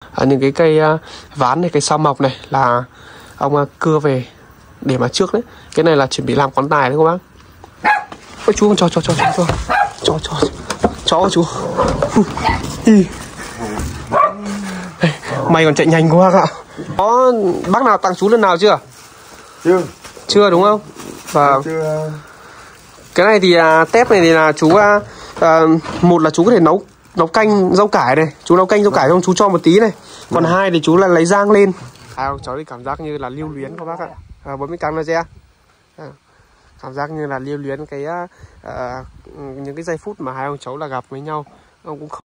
những cái cây ván này, cây sao mộc này là ông cưa về để mà trước đấy. Cái này là chuẩn bị làm quán tài đấy các bác. Ôi chú, chó chú. Mày còn chạy nhanh quá ạ. Có bác nào tặng chú lần nào chưa? Chưa đúng không? Và cái này thì tép này thì là chú một là chú có thể nấu canh rau cải này, chú nấu canh rau cải xong chú cho một tí này. Còn hai thì chú là lấy rang lên. Ông cháu thì cảm giác như là lưu luyến các bác ạ. Bấm cái camera. Cảm giác như là lưu luyến cái những cái giây phút mà hai ông cháu là gặp với nhau. Ông cũng không...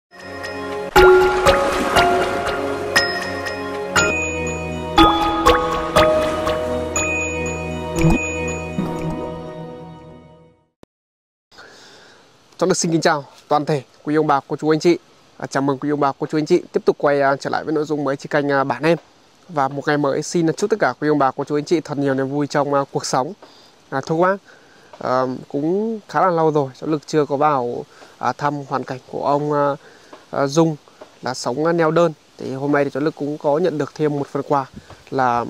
Cháu được xin kính chào toàn thể quý ông bà, cô chú anh chị. Chào mừng quý ông bà, cô chú anh chị tiếp tục quay trở lại với nội dung mới trên kênh Bản Em. Và một ngày mới xin chúc tất cả quý ông bà, cô chú anh chị thật nhiều niềm vui trong cuộc sống. Thưa các bác, cũng khá là lâu rồi cháu Lực chưa có vào thăm hoàn cảnh của ông Dung là sống neo đơn. Thì hôm nay thì cháu Lực cũng có nhận được thêm một phần quà là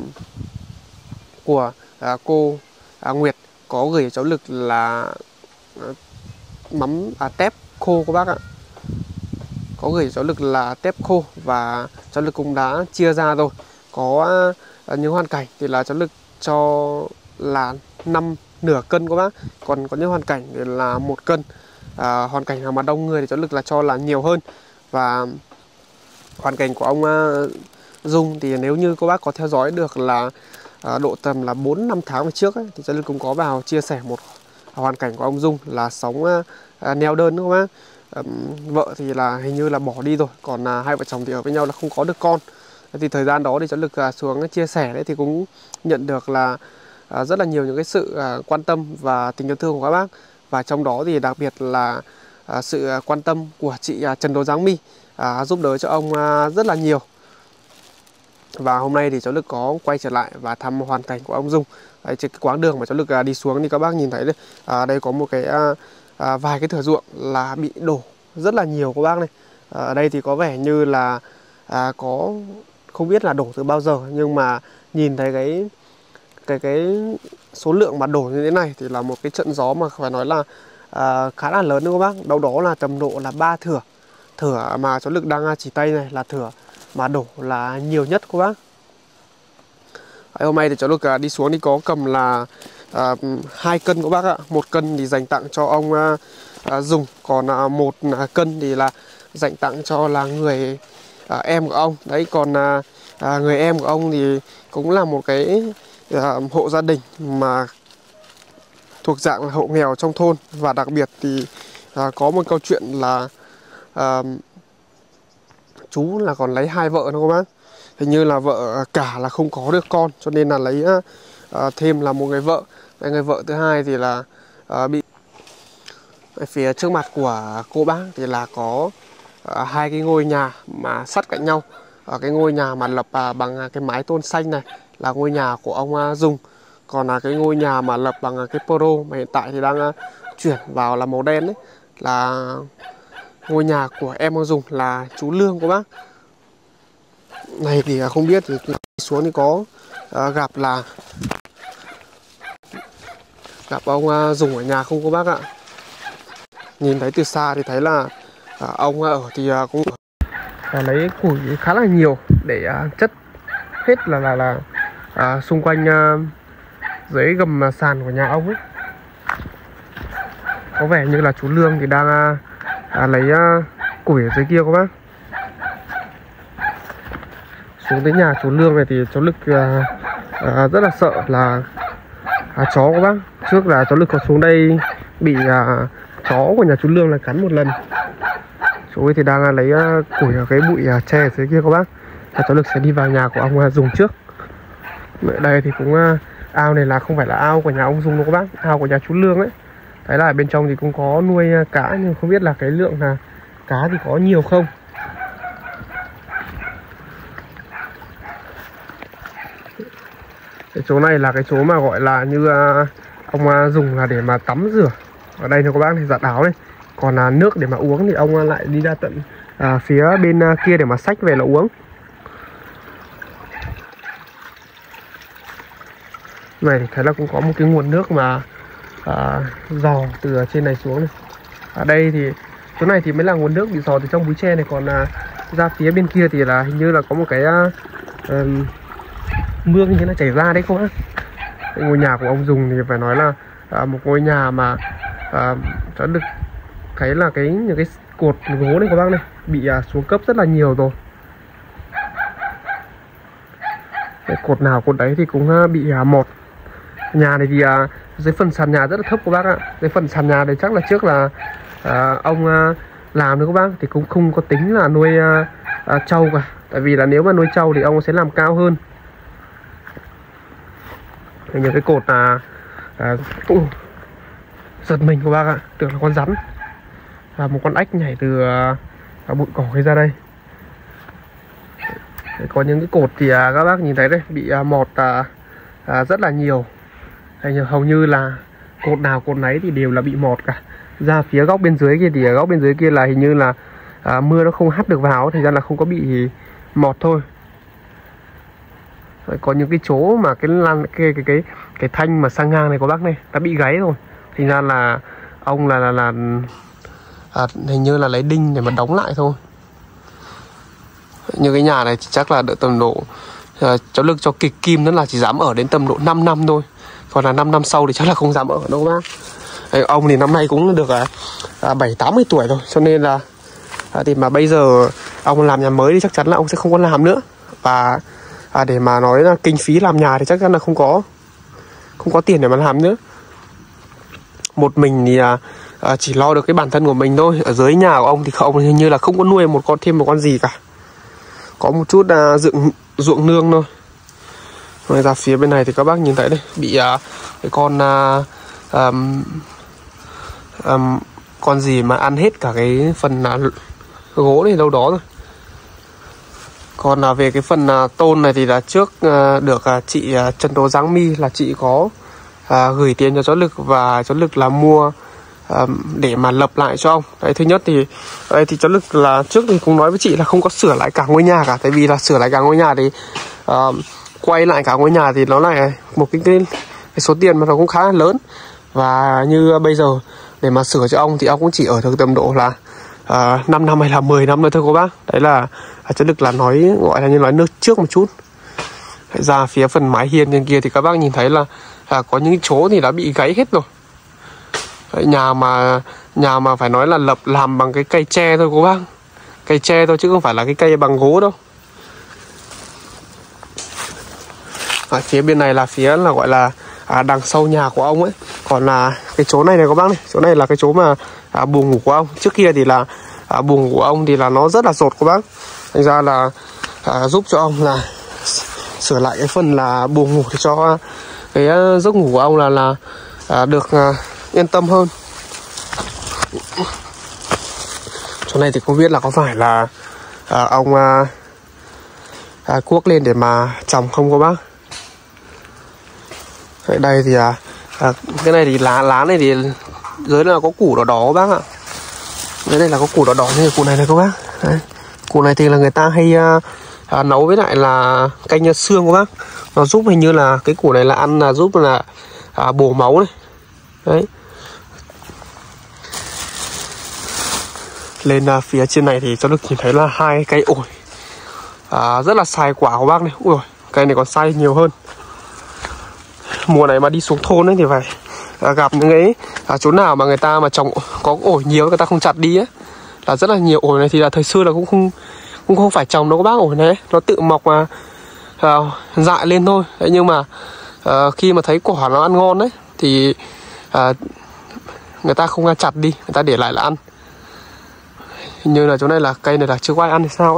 của cô Nguyệt có gửi cho cháu Lực là mắm tép khô các bác ạ. Có gửi cháu Lực là tép khô và cháu Lực cũng đã chia ra rồi. Có những hoàn cảnh thì là cháu Lực cho là nửa cân các bác. Còn có những hoàn cảnh thì là 1 cân. Hoàn cảnh nào mà đông người thì cháu Lực là cho là nhiều hơn. Và hoàn cảnh của ông Dung thì nếu như các bác có theo dõi được là độ tầm là 4-5 tháng về trước ấy, thì cháu Lực cũng có vào chia sẻ một hoàn cảnh của ông Dung là sống neo đơn đúng không bác. Vợ thì là hình như là bỏ đi rồi, còn hai vợ chồng thì ở với nhau là không có được con. Thì thời gian đó thì cháu Lực xuống chia sẻ đấy thì cũng nhận được là rất là nhiều những cái sự quan tâm và tình yêu thương của các bác. Và trong đó thì đặc biệt là sự quan tâm của chị Trần Đỗ Giáng My giúp đỡ cho ông rất là nhiều. Và hôm nay thì cháu Lực có quay trở lại và thăm hoàn cảnh của ông Dung. Đấy, trên cái quãng đường mà cháu Lực đi xuống thì các bác nhìn thấy đây, đây có một cái vài cái thửa ruộng là bị đổ rất là nhiều các bác này. Ở đây thì có vẻ như là có không biết là đổ từ bao giờ, nhưng mà nhìn thấy cái số lượng mà đổ như thế này thì là một cái trận gió mà phải nói là khá là lớn đúng không bác. Đâu đó là tầm độ là 3 thửa mà cháu Lực đang chỉ tay này là thửa mà đổ là nhiều nhất các bác. Hôm nay thì cháu Lực đi xuống thì có cầm là 2 cân các bác ạ. 1 cân thì dành tặng cho ông Dùng, còn 1 cân thì là dành tặng cho là người em của ông. Đấy, còn người em của ông thì cũng là một cái hộ gia đình mà thuộc dạng là hộ nghèo trong thôn. Và đặc biệt thì có một câu chuyện là chú là còn lấy 2 vợ nữa các bác. Hình như là vợ cả là không có được con, cho nên là lấy thêm là một người vợ. Người vợ thứ hai thì là bị ở phía trước mặt của cô bác thì là có 2 cái ngôi nhà mà sát cạnh nhau. Cái ngôi nhà mà lập bằng cái mái tôn xanh này là ngôi nhà của ông Dung. Còn là cái ngôi nhà mà lập bằng cái poro mà hiện tại thì đang chuyển vào là màu đen đấy là ngôi nhà của em ông Dung là chú Lương của bác. Này thì không biết thì xuống thì có gặp ông Dùng ở nhà không cô bác ạ. Nhìn thấy từ xa thì thấy là ông ở thì cũng lấy củi khá là nhiều để chất hết là xung quanh dưới gầm sàn của nhà ông ấy. Có vẻ như là chú Lương thì đang lấy củi ở dưới kia các bác. Xuống tới nhà chú Lương này thì cháu Lực rất là sợ là chó các bác. Trước là cháu Lực có xuống đây bị chó của nhà chú Lương là cắn một lần. Chú ấy thì đang lấy củi ở cái bụi tre ở dưới kia các bác. Và cháu Lực sẽ đi vào nhà của ông Dùng trước. Ở đây thì cũng ao này là không phải là ao của nhà ông Dùng đâu các bác, ao của nhà chú Lương ấy. Đấy là ở bên trong thì cũng có nuôi cá, nhưng không biết là cái lượng là cá thì có nhiều không. Cái chỗ này là cái chỗ mà gọi là như ông dùng là để mà tắm rửa. Ở đây thì các bác thì giặt áo này. Còn nước để mà uống thì ông lại đi ra tận phía bên kia để mà xách về là uống. Này thì thấy là cũng có một cái nguồn nước mà dò từ ở trên này xuống này. Ở đây thì chỗ này thì mới là nguồn nước bị dò từ trong búi tre này, còn ra phía bên kia thì là hình như là có một cái mương như nó chảy ra đấy không á. Ngôi nhà của ông Dùng thì phải nói là một ngôi nhà mà đã được thấy là những cái cột gỗ này các bác này bị xuống cấp rất là nhiều rồi. Cái cột nào cột đấy thì cũng bị mọt. Nhà này thì dưới phần sàn nhà rất là thấp các bác ạ. Dưới phần sàn nhà đấy chắc là trước là ông làm được các bác, thì cũng không có tính là nuôi trâu cả. Tại vì là nếu mà nuôi trâu thì ông sẽ làm cao hơn. Những cái cột là giật mình các bác ạ, tưởng là con rắn và một con ếch nhảy từ bụi cỏ ra đây. Có những cái cột thì các bác nhìn thấy đây bị mọt rất là nhiều. Hầu như là cột nào cột nấy thì đều là bị mọt cả. Ra phía góc bên dưới kia thì góc bên dưới kia là hình như là mưa nó không hắt được vào, thì ra là không có bị mọt thôi. Có những cái chỗ mà cái thanh mà sang ngang này của bác này đã bị gáy rồi, thì ra là ông là hình như là lấy đinh để mà đóng lại thôi. Như cái nhà này thì chắc là đợi tầm độ cháu Lực cho kịch kim, nó là chỉ dám ở đến tầm độ 5 năm thôi. Còn là 5 năm sau thì chắc là không dám ở đâu bác. Ông thì năm nay cũng được 70-80 tuổi rồi, cho nên là thì mà bây giờ ông làm nhà mới thì chắc chắn là ông sẽ không có làm nữa. Và để mà nói là kinh phí làm nhà thì chắc chắn là không có tiền để mà làm nữa. Một mình thì chỉ lo được cái bản thân của mình thôi. Ở dưới nhà của ông thì ông hình như là không có nuôi thêm một con gì cả. Có một chút ruộng nương thôi. Rồi ra phía bên này thì các bác nhìn thấy đây, bị cái con gì mà ăn hết cả cái phần gỗ này đâu đó rồi. Còn về cái phần tôn này thì là trước được chị Trần Tố Giáng My là chị có gửi tiền cho cháu Lực, và cháu Lực là mua để mà lập lại cho ông. Đấy, thứ nhất thì đây thì cháu Lực là trước thì cũng nói với chị là không có sửa lại cả ngôi nhà cả, tại vì là sửa lại cả ngôi nhà thì quay lại cả ngôi nhà thì nó lại một cái số tiền mà nó cũng khá là lớn. Và như bây giờ để mà sửa cho ông thì ông cũng chỉ ở được tầm độ là 5 năm hay là 10 năm nữa thôi cô bác. Đấy là cháu Lực là nói gọi là như nói nước trước một chút. Ra phía phần mái hiên trên kia thì các bác nhìn thấy là có những chỗ thì đã bị gáy hết rồi. Đấy, nhà mà phải nói là làm bằng cái cây tre thôi cô bác. Cây tre thôi chứ không phải là cái cây bằng gỗ đâu. Ở phía bên này là phía là gọi là đằng sau nhà của ông ấy. Còn là cái chỗ này các bác này, chỗ này là cái chỗ mà buồng ngủ của ông. Trước kia thì là buồng ngủ của ông thì là nó rất là dột các bác. Thành ra là giúp cho ông là sửa lại cái phần là buồng ngủ để cho cái giấc ngủ của ông là được yên tâm hơn. Chỗ này thì không biết là có phải là ông cuốc lên để mà trồng không các bác. Ở đây thì cái này thì lá này thì dưới là có củ đỏ đỏ các bác ạ. Dưới đây là có củ đỏ đỏ như củ này các bác. Đấy. Củ này thì là người ta hay nấu với lại là canh xương các bác. Nó giúp hình như là cái củ này là ăn là giúp là bổ máu này. Đấy. Lên phía trên này thì cháu được nhìn thấy là 2 cây ổi rất là sai quả của bác này. Ui, cây này còn sai nhiều hơn. Mùa này mà đi xuống thôn ấy thì phải gặp những cái chỗ nào mà người ta mà trồng có ổi nhiều, người ta không chặt đi ấy, là rất là nhiều. Ổi này thì là thời xưa là cũng không phải trồng đâu các bác. Ổi này nó tự mọc mà dại lên thôi. Đấy, nhưng mà khi mà thấy quả nó ăn ngon đấy thì người ta không chặt đi, người ta để lại là ăn. Hình như là chỗ này là cây này là chưa có ai ăn thì sao ấy.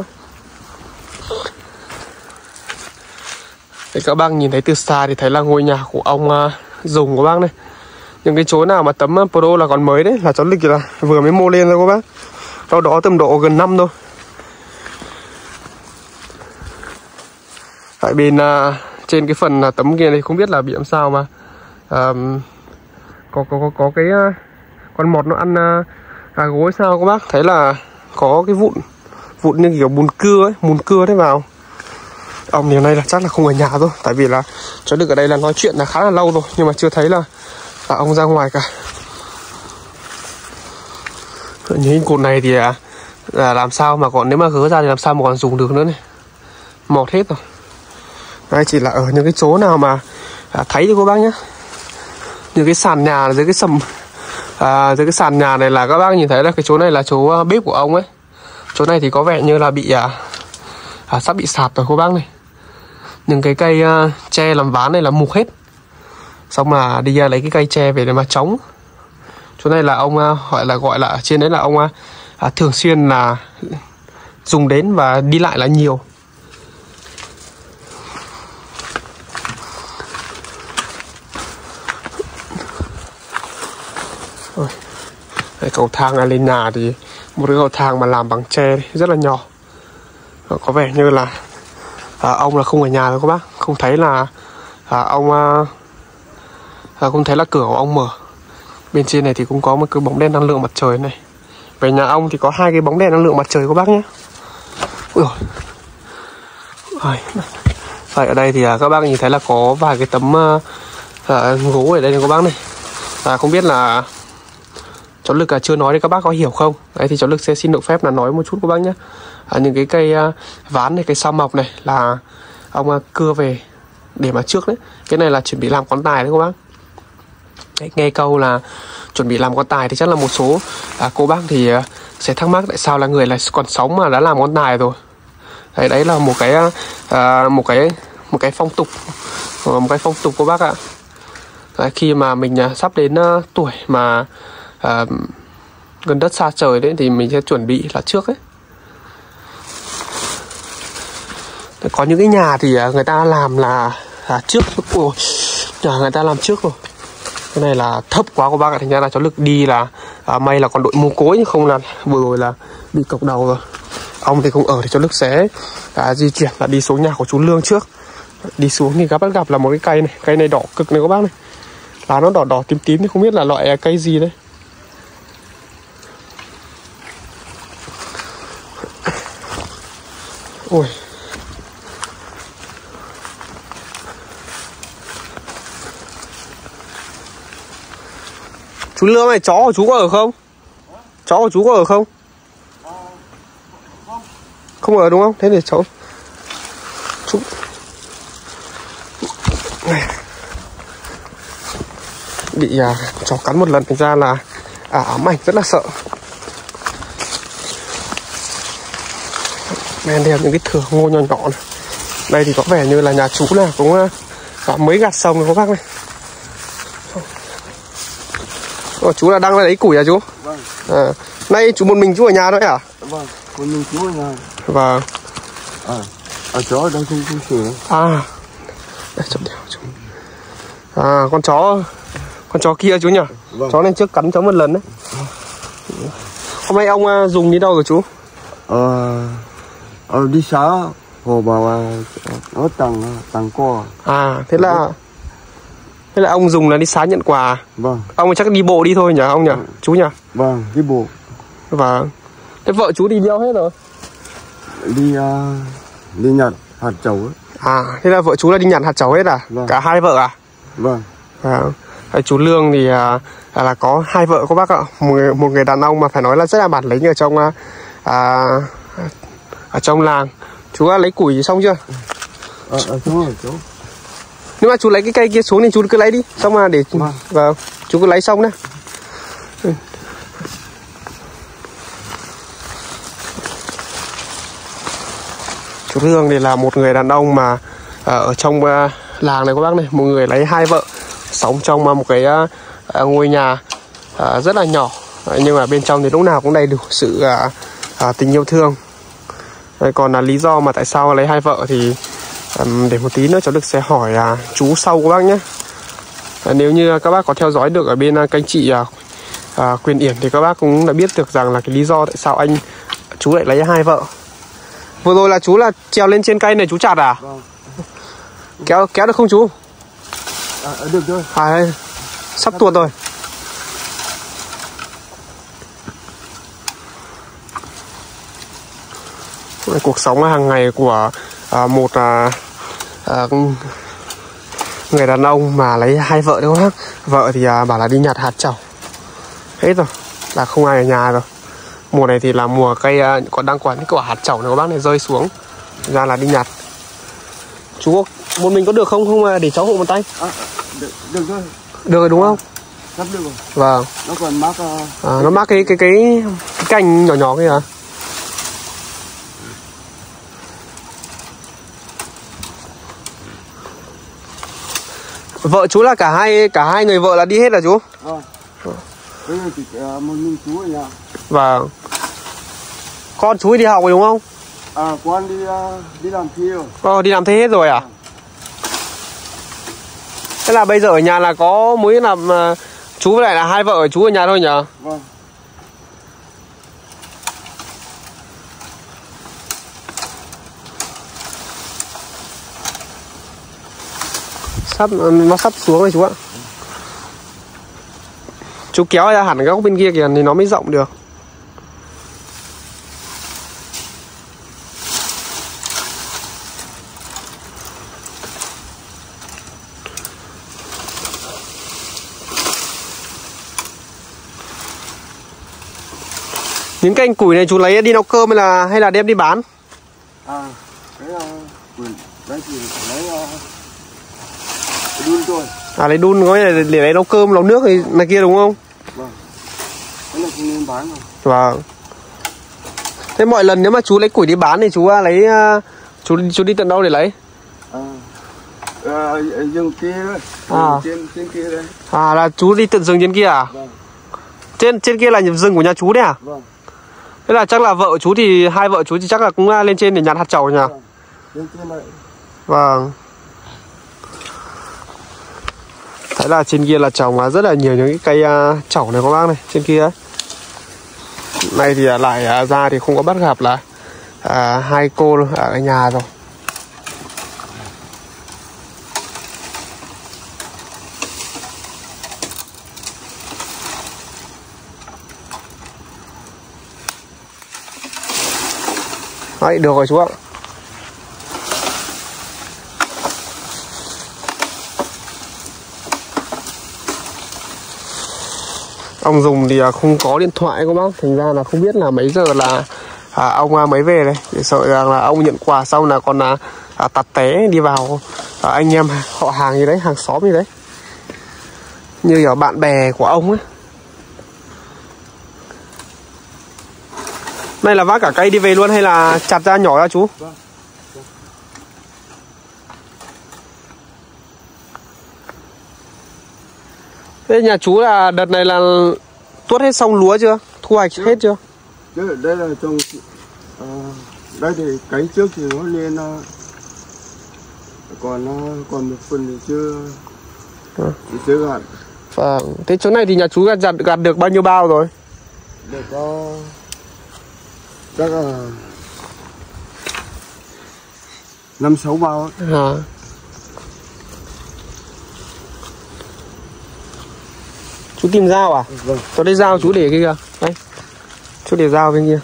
Đấy, các bác nhìn thấy từ xa thì thấy là ngôi nhà của ông Dùng của bác này. Những cái chỗ nào mà tấm pro là còn mới đấy, là cháu Lịch là vừa mới mô lên thôi các bác. Sau đó tầm độ gần năm thôi. Tại bên trên cái phần tấm kia này không biết là bị làm sao mà có cái con mọt nó ăn gối sao các bác. Thấy là có cái vụn như kiểu mùn cưa ấy, mùn cưa thế vào. Ông thì hôm nay là chắc là không ở nhà thôi, tại vì là cháu Lực ở đây là nói chuyện là khá là lâu rồi, nhưng mà chưa thấy là ông ra ngoài cả. Những cột này thì là làm sao mà còn, nếu mà gỡ ra thì làm sao mà còn dùng được nữa này, mọt hết rồi. Đây chỉ là ở những cái chỗ nào mà thấy cho các bác nhé. Những cái sàn nhà dưới cái dưới cái sàn nhà này là các bác nhìn thấy là cái chỗ này là chỗ bếp của ông ấy. Chỗ này thì có vẻ như là bị sắp bị sạt rồi các bác này. Những cái cây tre làm ván này là mục hết. Xong là đi lấy cái cây tre về để mà chống. Chỗ này là ông gọi là trên đấy là ông thường xuyên là dùng đến và đi lại là nhiều. Đây, cầu thang lên nhà thì một cái cầu thang mà làm bằng tre rất là nhỏ. Có vẻ như là ông là không ở nhà rồi các bác, không thấy là ông không thấy là cửa của ông mở. Bên trên này thì cũng có một cái bóng đèn năng lượng mặt trời này. Về nhà ông thì có 2 cái bóng đèn năng lượng mặt trời các bác nhé. Ui dồi. Ở đây thì các bác nhìn thấy là có vài cái tấm gỗ ở đây này các bác này. Không biết là cháu Lực chưa nói thì các bác có hiểu không. Đấy thì cháu Lực sẽ xin được phép là nói một chút các bác nhé. Những cái cây ván này, cây sao mọc này là ông cưa về để mà trước đấy. Cái này là chuẩn bị làm con tài đấy các bác. Đấy, nghe câu là chuẩn bị làm con tài thì chắc là một số cô bác thì sẽ thắc mắc tại sao là người là còn sống mà đã làm con tài rồi. Đấy là một cái phong tục, các bác ạ. Đấy, khi mà mình sắp đến tuổi mà gần đất xa trời đấy thì mình sẽ chuẩn bị là trước ấy. Đấy, có những cái nhà thì người ta làm là trước. Nhà người ta làm trước rồi. Cái này là thấp quá các bác ạ, thành ra là cháu Lực đi là may là còn đội mũ cối, không là vừa rồi là bị cọc đầu rồi. Ông thì không ở thì cháu Lực sẽ di chuyển là đi xuống nhà của chú Lương trước. Đi xuống thì các bác gặp là một cái cây này đỏ cực này các bác này. Lá nó đỏ tím tím thì không biết là loại cây gì đấy. Ôi. Chú Lương này, chó của chú có ở không? Chó của chú có ở không? Không ở đúng không? Thế để cháu chú bị chó cắn một lần, thành ra là ám ảnh rất là sợ. Men theo những cái thửa ngô nhỏ nhỏ này. Đây thì có vẻ như là nhà chú là cũng mới gặt xong rồi các bác này. Chú là đang lấy củi à chú? Vâng. Nay chú một mình chú ở nhà thôi à? Vâng, một mình chú ở nhà. Vâng. Ở chó ở đây không sửa. Đây chấm đèo chú. Con chó kia chú nhỉ? Vâng. Chó lên trước cắn cháu một lần đấy. Hôm nay ông dùng đi đâu rồi chú? Đi xá hồ bảo nó tặng quà. Thế là ông dùng là đi xá nhận quà. Vâng. Ông chắc đi bộ đi thôi nhỉ ông nhỉ? Chú nhỉ? Vâng, đi bộ. Vâng. Thế vợ chú đi đâu hết rồi? Đi nhặt hạt trầu ấy. Thế là vợ chú là đi nhặt hạt trầu hết à? Vâng. Cả 2 vợ à? Vâng. Chú Lương thì là có 2 vợ các bác ạ. Một người đàn ông mà phải nói là rất là bản lĩnh ở trong làng. Chú đã lấy củi xong chưa? Xuống rồi chú. Nếu mà chú lấy cái cây kia xuống thì chú cứ lấy đi. Xong mà để vào chú cứ lấy xong đấy. Chú Lương thì là một người đàn ông mà ở trong làng này các bác này. Một người lấy 2 vợ, sống trong một cái ngôi nhà rất là nhỏ. Nhưng mà bên trong thì lúc nào cũng đầy đủ sự tình yêu thương. Còn là lý do mà tại sao lấy 2 vợ thì để một tí nữa cháu Lực sẽ hỏi chú sau các bác nhé. Nếu như các bác có theo dõi được ở bên kênh chị Quyền Yển thì các bác cũng đã biết được rằng là cái lý do tại sao chú lại lấy 2 vợ. Vừa rồi là chú là trèo lên trên cây này chú chặt à? Vâng. Kéo được không chú? Được rồi. Sắp tuột rồi. Cuộc sống hàng ngày của một người đàn ông mà lấy 2 vợ đúng không? Vợ thì bảo là đi nhặt hạt trầu. Hết rồi, là không ai ở nhà rồi. Mùa này thì là mùa cây còn đang còn những quả hạt trầu này các bác này rơi xuống, ra là đi nhặt. Chú một mình có được không? Không để cháu hộ một tay. Được thôi. Được rồi đúng không? Sắp được rồi. Vâng. Nó còn mắc nó mắc cái cành nhỏ nhỏ kia à? Vợ chú là cả hai người vợ là đi hết là chú? Vâng. Bây giờ chỉ một mình chú ở nhà. Vâng. Con chú đi học rồi đúng không? Con đi làm thi rồi. Đi làm thi hết rồi à? Thế là bây giờ ở nhà là có mỗi làm chú với lại là 2 vợ chú ở nhà thôi nhỉ? Vâng. Nó sắp xuống rồi chú ạ. Chú kéo ra hẳn góc bên kia kìa thì nó mới rộng được. Những cành củi này chú lấy đi nấu cơm hay là đem đi bán? Cái củi đấy thì phải lấy đun thôi. Lấy đun có để lấy nấu cơm nấu nước thì này kia đúng không? Vâng. Cái này không nên bán rồi. Vâng. Thế mọi lần nếu mà chú lấy củi đi bán thì chú lấy chú đi tận đâu để lấy? Rừng kia đấy. Trên kia đấy. Là chú đi tận rừng trên kia à? Vâng. Trên kia là rừng của nhà chú đấy à? Vâng. Thế là chắc là vợ chú thì 2 vợ chú thì chắc là cũng lên trên để nhặt hạt trầu nhỉ? Vâng. Trên kia này. Vâng. Thế là trên kia là trồng rất là nhiều những cái cây trầu này các bác này, trên kia ấy. Nay thì lại ra thì không có bắt gặp là 2 cô ở nhà rồi. Đấy, được rồi chú ạ. Ông dùng thì không có điện thoại các bác, thành ra là không biết là mấy giờ là ông mới về đây. Để sợ rằng là ông nhận quà xong là còn tạt té đi vào anh em họ hàng gì đấy, hàng xóm gì đấy, như ở bạn bè của ông ấy. Này là vác cả cây đi về luôn hay là chặt ra nhỏ ra chú? Vâng. Thế nhà chú là đợt này là tuốt hết xong lúa chưa? Thu hoạch hết chưa? Chứ đây là trồng đây thì cấy trước thì nó lên còn một phần thì chưa gặt. Vâng. Thế chỗ này thì nhà chú gặt được bao nhiêu bao rồi? Được có chắc là 5-6 bao ấy. Chú tìm dao à? Vâng. Có đây dao chú để kia kìa. Đấy. Chú để dao bên kia.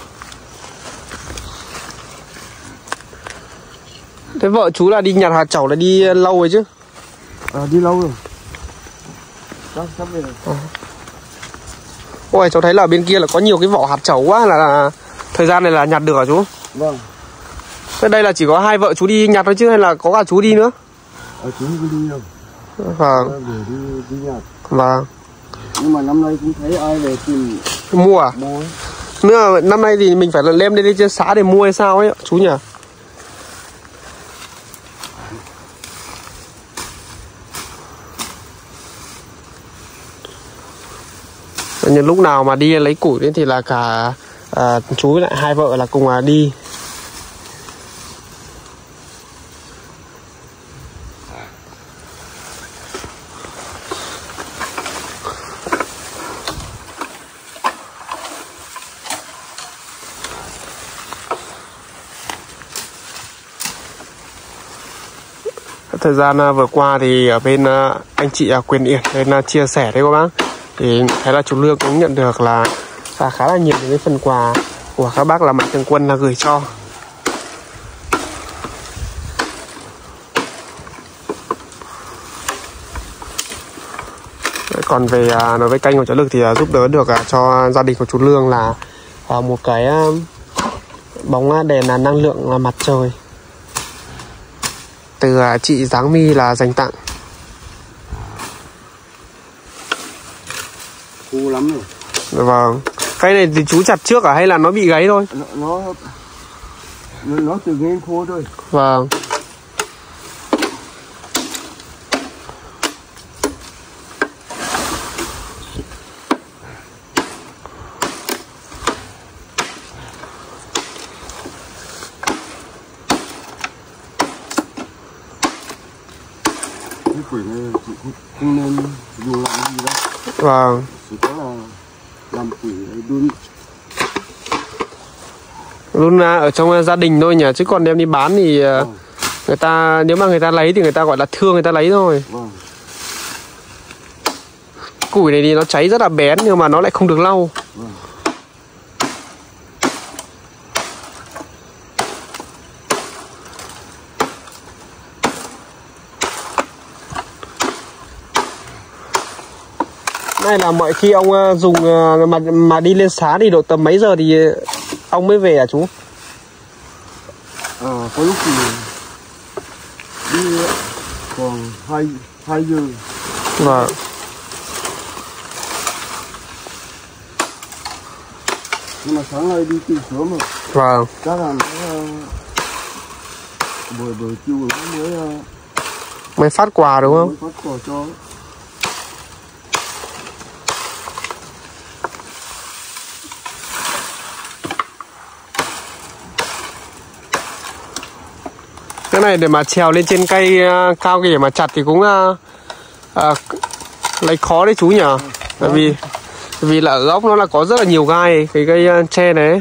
Thế vợ chú là đi nhặt hạt trầu là đi lâu rồi chứ? Đi lâu rồi. Sắp về rồi. Ôi cháu thấy là bên kia là có nhiều cái vỏ hạt trầu quá, là thời gian này là nhặt được hả chú? Vâng. Thế đây là chỉ có 2 vợ chú đi nhặt thôi chứ hay là có cả chú đi nữa? Chú không đi đâu. Vâng. Để đi nhặt. Vâng. Nhưng mà năm nay cũng thấy ai về tìm mua à? Mua ấy. Nữa năm nay thì mình phải lên đây trên xã để mua hay sao ấy chú nhỉ? Nhưng lúc nào mà đi lấy củi đấy thì là cả chú với lại 2 vợ là cùng đi. Thời gian vừa qua thì ở bên anh chị Quyền Yển lên chia sẻ đấy các bác, thì thấy là chú Lương cũng nhận được là khá là nhiều những cái phần quà của các bác là Mạnh Thường Quân là gửi cho. Còn về nói với kênh của cháu Lực thì giúp đỡ được cho gia đình của chú Lương là một cái bóng đèn là năng lượng mặt trời từ chị Giáng My là dành tặng. Khô lắm rồi. Vâng. Cây này thì chú chặt trước hay là nó bị gáy thôi? Nó tự nhiên khô thôi. Vâng. Cái quỷ này chị không nên dùng làm gì đâu. Vâng. Chỉ có là làm quỷ đun. Luôn ở trong gia đình thôi nhỉ, chứ còn đem đi bán thì người ta, nếu mà người ta lấy thì người ta gọi là thương người ta lấy thôi. Củi này thì nó cháy rất là bén nhưng mà nó lại không được lau. Này là mọi khi ông dùng mà đi lên xá thì độ tầm mấy giờ thì ông mới về hả chú? Có lúc thì đi còn 2 giờ. Vâng. Nhưng mà sáng nay đi từ sớm rồi. Vâng. Chắc là nó buổi chiều nó mới phát quà đúng không? Mới phát quà cho. Cái này để mà trèo lên trên cây cao kia để mà chặt thì cũng lấy khó đấy chú nhỉ? Tại vì là ở góc nó là có rất là nhiều gai cái cây tre này.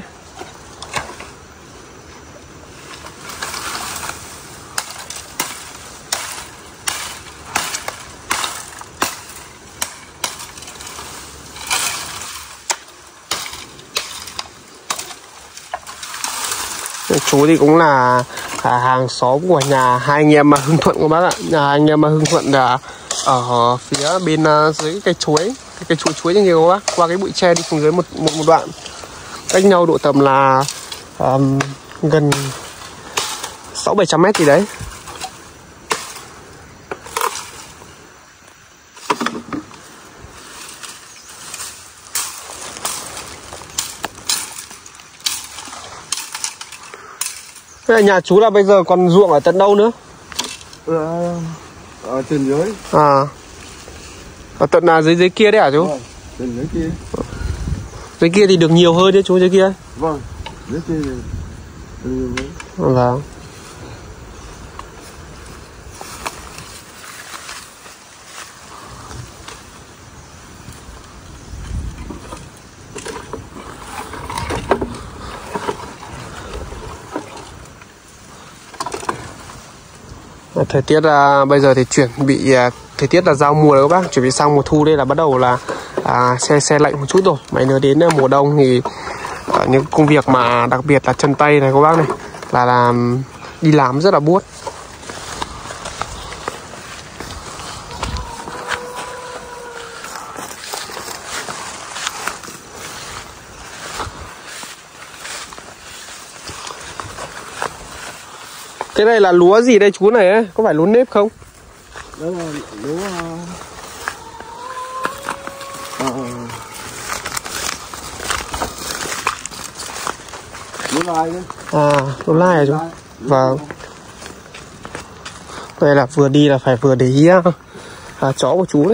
Chú thì cũng là hàng xóm của nhà hai anh em Hưng Thuận các bác ạ. Nhà anh em Hưng Thuận là ở phía bên dưới cây chuối, cây chuối như kia các bác. Qua cái bụi tre đi xuống dưới một đoạn, cách nhau độ tầm là gần 600-700 mét gì đấy. Thế là nhà chú là bây giờ còn ruộng ở tận đâu nữa? Ở tận dưới. Ở tận dưới kia đấy hả chú? Tận dưới kia. Dưới kia thì được nhiều hơn đấy chú, dưới kia. Vâng, dưới kia thì nhiều hơn. Vâng. Thời tiết bây giờ thì chuẩn bị thời tiết là giao mùa rồi các bác, chuẩn bị sang mùa thu đây là bắt đầu là xe lạnh một chút rồi. Mấy nữa đến mùa đông thì những công việc mà đặc biệt là chân tay này các bác này là đi làm rất là buốt. Cái này là lúa gì đây chú này ấy? Có phải lúa nếp không? Đó là lúa lúa lai đấy. Lúa lai à chú? Vâng. Đây là vừa đi là phải vừa để ý chó của chú đấy.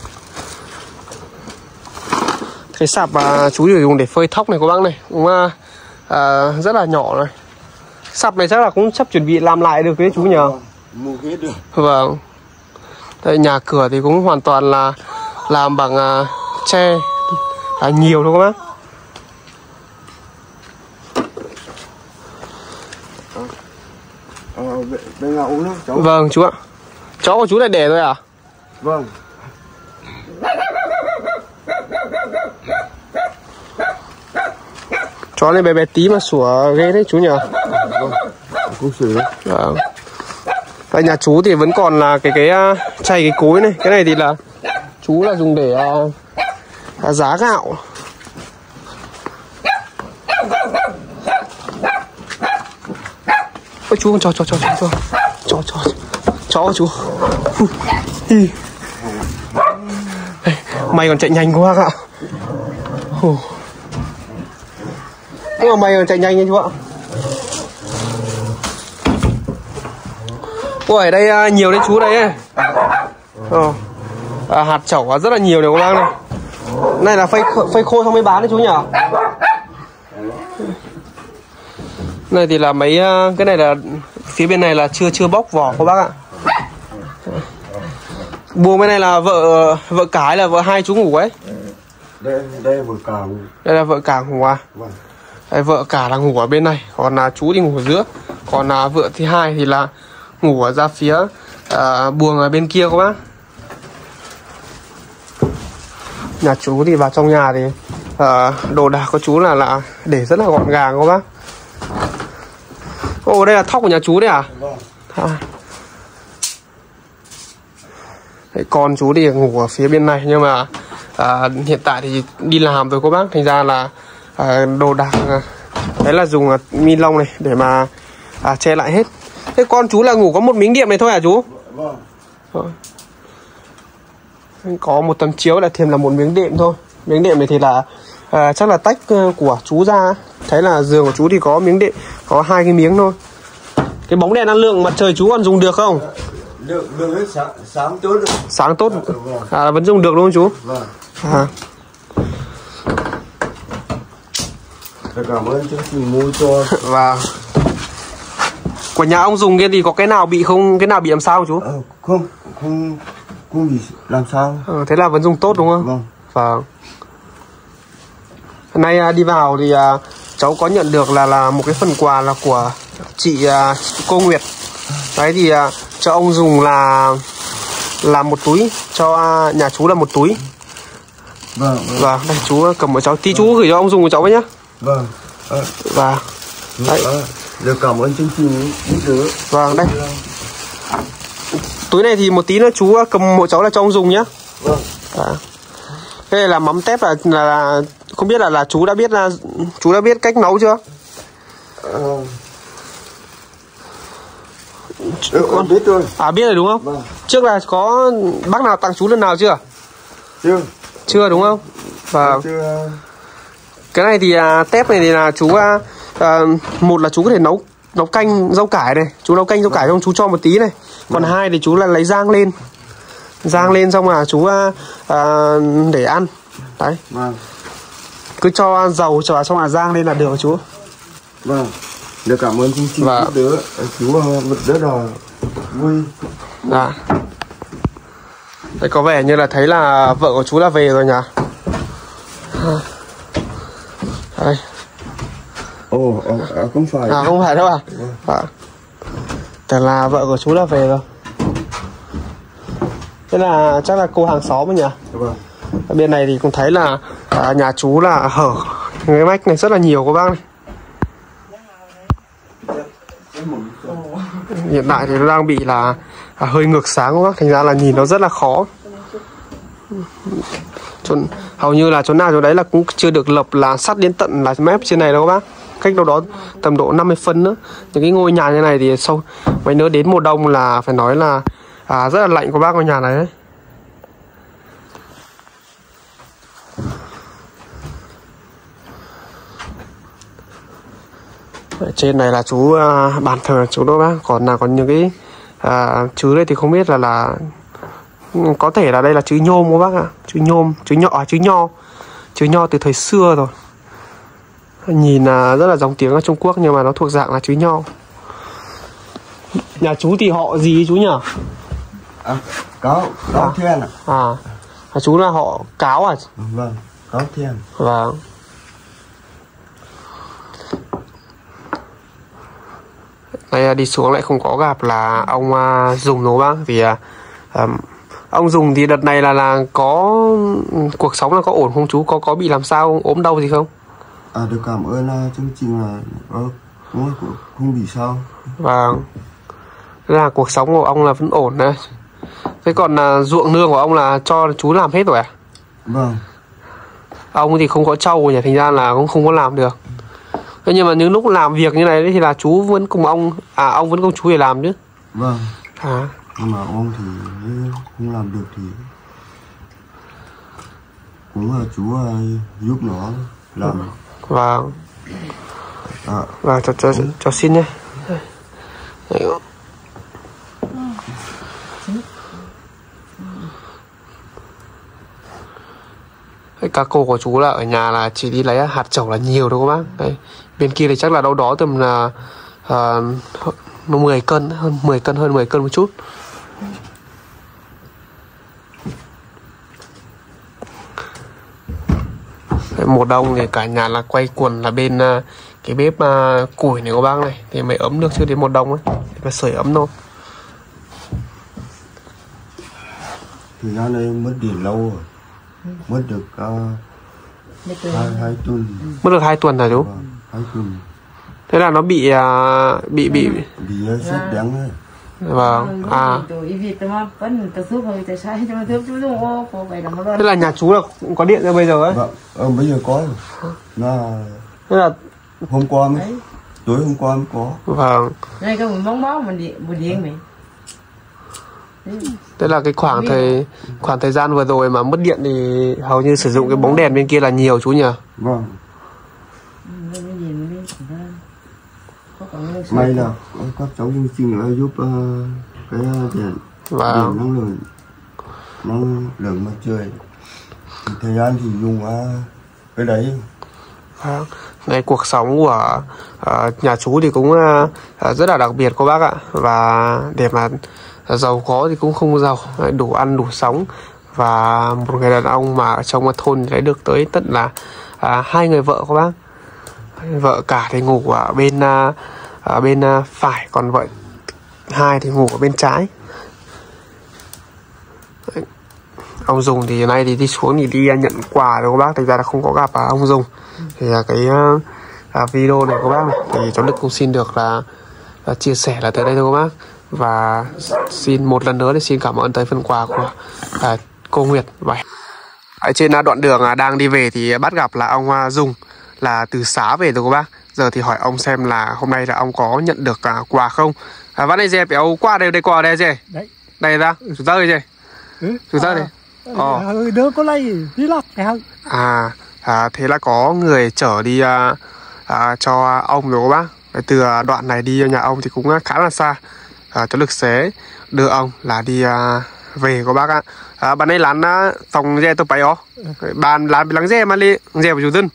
Cái sạp chú dùng để phơi thóc này các bác này, cũng rất là nhỏ này. Sạp này chắc là cũng sắp chuẩn bị làm lại được đấy chú nhờ. Mua hết được. Vâng. Đây nhà cửa thì cũng hoàn toàn là làm bằng tre nhiều thôi các bác. Bên nào uống nước cháu? Vâng chú ạ. Chó của chú lại đẻ thôi à? Vâng. Chó này bé bé tí mà sủa ghê đấy chú nhờ. Vâng. Không sủa đâu. Vâng. Tại nhà chú thì vẫn còn là cái chay cái cối này. Cái này thì là chú là dùng để giá gạo. Ôi chú, cho chú. Mày còn chạy nhanh quá ạ. Nhưng mà mày còn chạy nhanh nha chú ạ. Ôi ở đây nhiều đấy chú đấy. Hạt chẩu rất là nhiều này các bác này. Này là phơi khô xong mới bán đấy chú nhỉ? Này thì là mấy cái này là phía bên này là chưa bóc vỏ các bác ạ. Buồng bên này là vợ cả hay là vợ hai chú ngủ ấy? Đây là vợ cả. Đây là vợ cả ngủ à? Vâng. Đây, vợ cả là ngủ ở bên này, còn là chú thì ngủ ở giữa. Còn là vợ thứ hai thì là ngủ ở ra phía buồng ở bên kia các bác. Nhà chú thì vào trong nhà thì đồ đạc của chú là để rất là gọn gàng các bác. Ồ, đây là thóc của nhà chú đấy à? Vâng. Đấy, con chú thì ngủ ở phía bên này, nhưng mà hiện tại thì đi làm rồi các bác, thành ra là đồ đạc đấy là dùng ni lông này để mà che lại hết. Thế con chú là ngủ có một miếng đệm này thôi hả chú? Vâng. Có một tấm chiếu là thêm là một miếng đệm thôi. Miếng đệm này thì là chắc là tách của chú ra. Thấy là giường của chú thì có miếng đệm, có 2 cái miếng thôi. Cái bóng đèn năng lượng mặt trời chú còn dùng được không? Được hết, sáng tốt được. Sáng tốt. Vâng. Vẫn dùng được đúng không chú? Vâng. Cảm ơn chương trình mua cho. Và của nhà ông dùng kia thì có cái nào bị không, cái nào bị làm sao chú? Không bị làm sao. Thế là vẫn dùng tốt đúng không? Vâng. Vâng. Hôm nay đi vào thì cháu có nhận được là một cái phần quà là của chị cô Nguyệt. Đấy thì cho ông dùng là một túi, cho nhà chú là một túi. Vâng. Vâng, đây chú cầm của cháu, tí chú gửi cho ông dùng của cháu với nhá. Vâng. Và đấy. Được, cảm ơn chương trình giúp đỡ. Vâng, đây. Túi này thì một tí nữa chú cầm hộ cháu là cho ông dùng nhá. Vâng. Cái này là mắm tép, là không biết là chú đã biết cách nấu chưa? Con biết rồi. Biết rồi đúng không? Vâng. Trước là có bác nào tặng chú lần nào chưa? Chưa đúng không? Và cái này thì tép này thì là chú một là chú có thể nấu canh rau cải này, chú nấu canh rau cải xong chú cho một tí này. Còn hai thì chú là lấy rang lên xong là chú để ăn. Đấy. Vâng. Cứ cho dầu cho xong là rang lên là được chú. Vâng. Được, cảm ơn chương trình giúp đỡ. Chú rất là vui. Dạ. Đây có vẻ như là thấy là vợ của chú là về rồi nhỉ? Đây. Không phải. Không phải đâu à? Vâng. Tưởng là vợ của chú là về rồi. Thế là chắc là cô hàng xóm ấy nhỉ? Vâng. Ở bên này thì cũng thấy là nhà chú là hở cái mách này rất là nhiều các bác này. Hiện tại thì nó đang bị là hơi ngược sáng các bác, thành ra là nhìn nó rất là khó. Hầu như là chỗ nào chỗ đấy là cũng chưa được lập là sắt đến tận là mép trên này đâu các bác. Cách đâu đó tầm độ 50 phân nữa. Những cái ngôi nhà như này thì sau mấy nữa đến mùa đông là phải nói là rất là lạnh của bác ngôi nhà này đấy. Ở trên này là chú bàn thờ chú đó bác. Còn những cái chữ đây thì không biết là có thể là đây là chữ nhôm các bác ạ. Chữ nhôm, chữ nho từ thời xưa rồi. Nhìn rất là giống tiếng ở Trung Quốc nhưng mà nó thuộc dạng là chữ nho. Nhà chú thì họ gì chú nhỉ? Cáo Thiên ạ. Chú là họ Cáo à? Vâng, Cáo Thiên. Vâng. Đây đi xuống lại không có gặp là ông Dùng đúng không bác? Vì ông Dùng thì đợt này là có cuộc sống là có ổn không chú? Có bị làm sao, ốm đau gì không? Được, cảm ơn chương trình là không bị sao. Vâng. Là cuộc sống của ông là vẫn ổn đấy. Thế còn ruộng nương của ông là cho chú làm hết rồi à? Vâng. Ông thì không có trâu nhỉ, thành ra là cũng không có làm được. Thế nhưng mà những lúc làm việc như này thì là chú vẫn cùng ông, ông vẫn cùng chú để làm chứ? Vâng. Nhưng mà ông thì không làm được thì cũng là chú giúp nó làm. Vâng. Vâng, cho xin nhé. Các cô của chú là ở nhà là chỉ đi lấy hạt trầu là nhiều đâu các bác. Đấy. Bên kia thì chắc là đâu đó tầm là 10 cân, hơn 10 cân một chút. Đấy, mùa đông thì cả nhà là quay quần là bên cái bếp củi này các bác này thì mới ấm được, chứ đến mùa đông ấy thì phải sưởi ấm thôi. Thời gian này mất điện lâu rồi. Mất được 2 tuần. Mất được 2 tuần hả chú? 2 tuần. Thế là nó bị sét đánh ấy. Vâng. Thế là nhà chú là cũng có điện ra bây giờ ấy? Vâng, bây giờ có. Thế là hôm qua mới, tối hôm qua mới có. Vâng. Đây có một bóng bó mình điện mình. Thế là cái khoảng thời gian vừa rồi mà mất điện thì hầu như sử dụng cái bóng đèn bên kia là nhiều chú nhỉ? Vâng. May là các cháu chương trình đã giúp cái đèn năng lượng mặt trời. Thời gian thì dùng cái đấy. Này, cuộc sống của nhà chú thì cũng rất là đặc biệt cô bác ạ. Và để mà giàu có thì cũng không giàu, đủ ăn đủ sống. Và một người đàn ông mà ở trong thôn thì lấy được tới tận là 2 người vợ cô bác. Vợ cả thì ngủ ở bên phải, còn vợ 2 thì ngủ ở bên trái. Đấy. Ông Dùng thì nay thì đi xuống thì đi nhận quà rồi các bác, thành ra là không có gặp ông Dùng. Thì cái video này các bác này, thì cháu Đức cũng xin được là chia sẻ là tới đây thôi các bác. Và xin một lần nữa thì xin cảm ơn tới phần quà của cô Nguyệt. Ở trên đoạn đường đang đi về thì bắt gặp là ông Dùng là từ Xá về rồi các bác. Giờ thì hỏi ông xem là hôm nay là ông có nhận được quà không. Vẫn đây dê béo qua đây qua đây dê. Đấy. Đây ra, chúng ta đây dê. Chúng ta đây. Đứa có lấy đi lọc cái thế là có người chở đi cho ông rồi các bác. Từ đoạn này đi nhà ông thì cũng khá là xa. Cháu Lực sẽ đưa ông là đi về các bác ạ. Bạn ấy lán phòng dê tôi phải ó. Bạn lán bị lắng dê mà đi dê của chủ dân.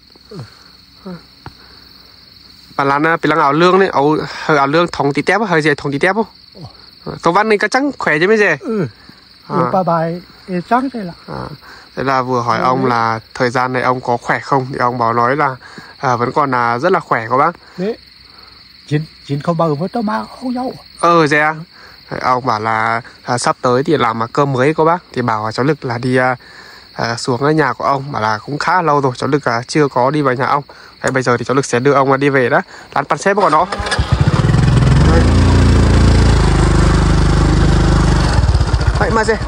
Bạn lán bị lắng ảo lương đấy, ảo lương thòng tí tép hơi dê thòng tí tép không? Tôi văn này cá trắng khỏe chứ mấy dê. Bà bài trắng thế là. Thế là vừa hỏi ông là thời gian này ông có khỏe không, thì ông bảo nói là vẫn còn là rất là khỏe các bác. Đấy. Chín không bao với tao mà không nhau. Dê à. Ông bảo là sắp tới thì làm cơm mới các bác, thì bảo cháu Lực là đi xuống nhà của ông, bảo là cũng khá lâu rồi cháu Lực chưa có đi vào nhà ông. Thế bây giờ thì cháu Lực sẽ đưa ông đi về đó. Lán pan xếp của nó. Vậy mà dê.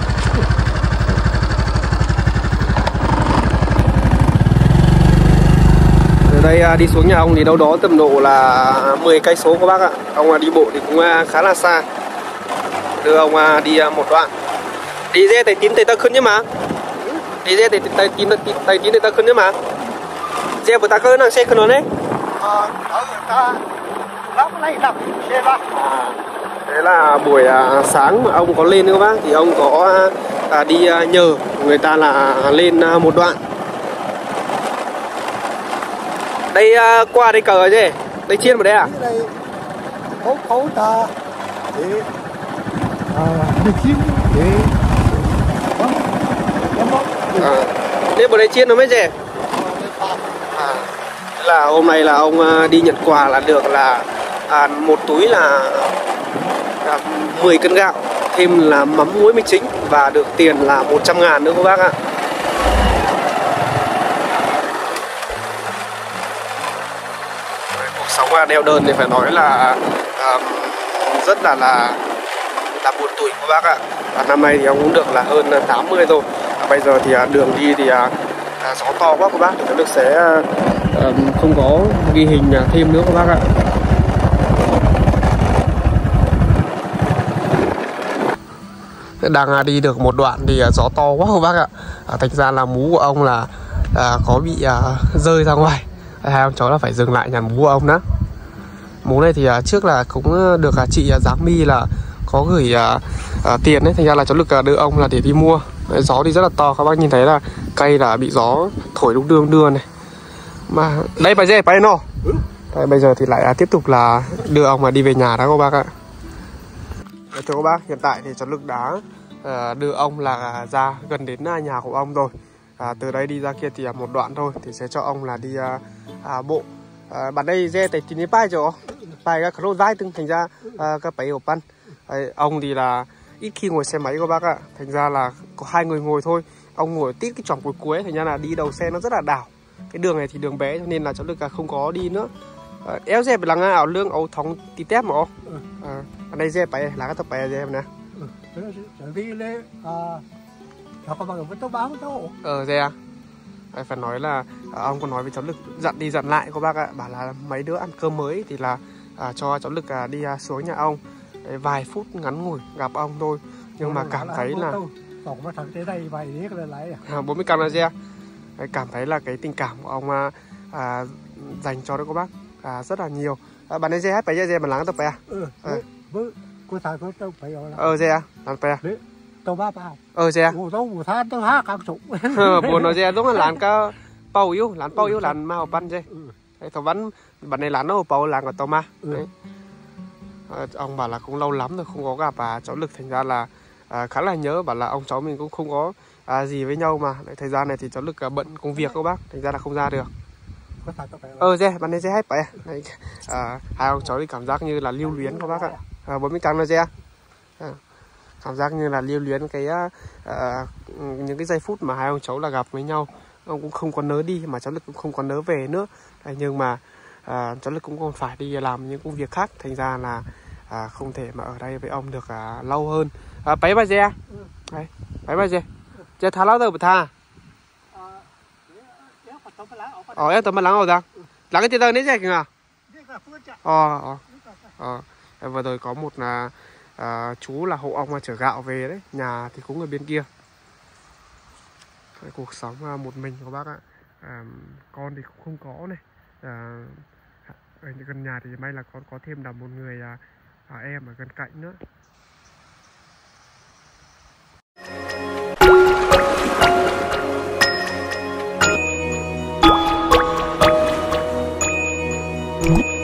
Từ đây đi xuống nhà ông thì đâu đó tầm độ là 10 cây số các bác ạ. Ông đi bộ thì cũng khá là xa. Đưa ông đi một đoạn. Đi dê tay tín tay ta khấn nhé mà. Đi dê tay tín tay ta khấn nhé mà. Dê của ta khấn là xe khấn nó đấy. Thế là buổi sáng mà ông có lên các bác, thì ông có đi nhờ người ta là lên một đoạn. Đây qua đây cờ chứ? Đây chiên vào đây à? Đây khấu ta để đi chiên để Nên vào đây chiên nó mới dễ. Là hôm nay là ông đi nhận quà là được là một túi là 10 cân gạo, thêm là mắm muối mì chính, và được tiền là 100.000 nữa các bác ạ. Cuộc sống neo đơn thì phải nói là rất là là buồn tuổi các bác ạ. Năm nay thì ông cũng được là hơn 80 rồi. Bây giờ thì đường đi thì gió to quá các bác, thì cháu Lực sẽ không có ghi hình thêm nữa các bác ạ. Đang đi được một đoạn thì gió to quá các bác ạ. Thành ra là mú của ông là có bị rơi ra ngoài. Hai ông cháu là phải dừng lại nhặt mú của ông đó. Mú này thì trước là cũng được chị Giáng My là có gửi tiền đấy, thành ra là cháu Lực đưa ông là để đi mua. Đấy, gió thì rất là to, các bác nhìn thấy là cây là bị gió thổi đung đưa này. Mà đây bà dê bay nó. Đấy, bây giờ thì lại tiếp tục là đưa ông mà đi về nhà đó các bác ạ. Đấy, thưa các bác, hiện tại thì cháu Lực đã đưa ông là ra gần đến nhà của ông rồi. Từ đây đi ra kia thì một đoạn thôi, thì sẽ cho ông là đi bộ. Bạn đây dê tại tí bay rồi, bay các khẩu vai từng thành ra các bấy ở pan. Ông thì là ít khi ngồi xe máy các bác ạ, thành ra là có 2 người ngồi thôi. Ông ngồi tít cái chỏng cuối cuối, thành ra là đi đầu xe nó rất là đảo. Cái đường này thì đường bé cho nên là cháu Lực không có đi nữa. Éo dẹp là ngay ảo lương ấu thống tí tép mà. Ở đây dẹp bay lá cái tập bay dẹp nè. Đi lên nó có bằng với tao báo đâu. Dê à? Phải nói là ông còn nói với cháu Lực dặn đi dặn lại các bác ạ, bảo là mấy đứa ăn cơm mới thì là cho cháu Lực đi xuống nhà ông. Đấy, vài phút ngắn ngủi gặp ông thôi, nhưng mà cảm thấy là 40 cam là dê. Cảm thấy là cái tình cảm của ông dành cho đấy các bác rất là nhiều. Bạn ấy dê hết phải dê mà lắng tập à? Cô thằng cô tao phải dê à? Làm pe. Tao ba bao. Dê à? Ngủ tao ngủ than tao há càng sụng. Buồn nó dê đúng là lán cá bầu yếu, lán ma học ban dê. Đấy, thằng vẫn bạn này lán nó bầu lán của tao ma. Đấy. Ông bảo là cũng lâu lắm rồi không có gặp cháu Lực, thành ra là khá là nhớ, bảo là ông cháu mình cũng không có gì với nhau mà. Đấy, thời gian này thì cháu Lực bận công việc các bác, thành ra là không ra được. Dê, bạn này dê hết vậy. Hai ông cháu thì cảm giác như là lưu luyến các bác ạ. 40 cam là dê. Cảm giác như là lưu luyến cái những cái giây phút mà hai ông cháu là gặp với nhau. Ông cũng không có nỡ đi, mà cháu Lực cũng không có nỡ về nữa. Đấy, nhưng mà cháu Lực cũng còn phải đi làm những công việc khác, thành ra là không thể mà ở đây với ông được lâu hơn. Bấy bà dê. Đấy, bấy bà dê. Dê thả lâu rồi bà tha. Em tao mà lắng rồi ra. Lắng cái tiền đơn đấy dê kìa. Vừa rồi có một chú là hộ ông chở gạo về đấy, nhà thì cũng ở bên kia. Cái cuộc sống một mình của bác ạ. Con thì cũng không có này. Ở gần nhà thì may là con có thêm là một người em ở gần cạnh nữa. Ừ.